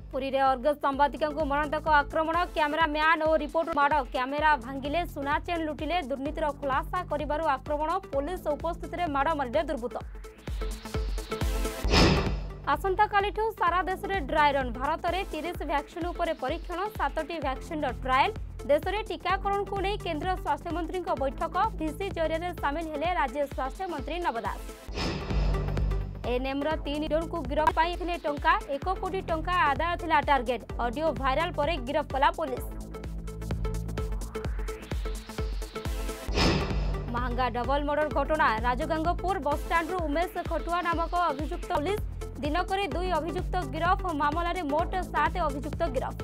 पुरी रे अर्गस सांबादिका को मरणतक आक्रमण कैमरामैन और रिपोर्टर माड़ कैमेरा भांगिले सुना चेन लुटिले दुर्नीतिर खुलासा करिबारु आक्रमण पुलिस उपस्थित रे माड़ मारिले दुर्बृत्त। आसंता कालिठू सारा देश में ड्राई रन भारत में 30 वैक्सीन उपर परीक्षण 7टी वैक्सीन ट्रायल देश में टीकाकरण को नहीं केंद्र स्वास्थ्य मंत्री बैठक भिसी जरिए सामिल हेले राज्य स्वास्थ्य मंत्री नव दास। एएनएम 3 जन को गिरफ्त पाई टंका 1 कोटी टंका आदाय थिला टार्गेट ऑडियो वायरल पर गिरफ्त कला पुलिस। महंगा डबल मर्डर घटना राजगांगपुर बस स्टैंड उमेश खटुआ नामक अभियुक्त पुलिस दिनक 2 अभियुक्त गिरफ मामलें मोट 7 अभियुक्त गिरफ।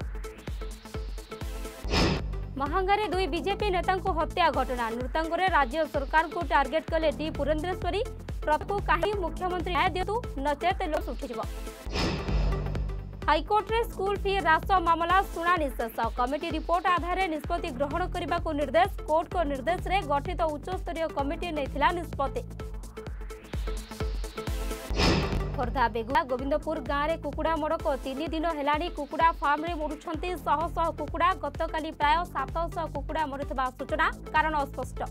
महंगारे 2 बीजेपी नेता हत्या घटना नृतांगरे राज्य सरकार को टार्गेट कले डी पुरेन्द्रेश्वरी प्रभु कहीं मुख्यमंत्री न्याय दियतु नचेत लोस उठिब। हाईकोर्ट रे स्कूल फी ह्रास मामला शुणाणी शेष कमिटी रिपोर्ट आधार निष्पत्ति ग्रहण करने को निर्देश कोर्ट को निर्देश रे गठित उच्चस्तरीय कमिटी नेथिला निष्पत्ति। खोर्धा बेगुआ गोविंदपुर गाँव में कुकुड़ा मड़क 3 दिन हेलानी कुकुड़ा फार्म रे मरुछंती शह शह कुकुड़ा गतकाली प्राय 700 कुकुड़ा मरुथिबा सूचना कारण अस्पष्ट।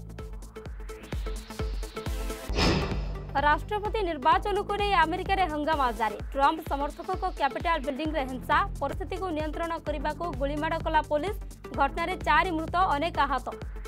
राष्ट्रपति निर्वाचन को नहीं अमेरिका रे हंगामा जारी ट्रंप समर्थकों को कैपिटल बिल्डिंग रे हिंसा परिस्थिति को नियंत्रण करने को गोलीमाड़ कला पुलिस घटना रे 4 मृत अनेक आहत।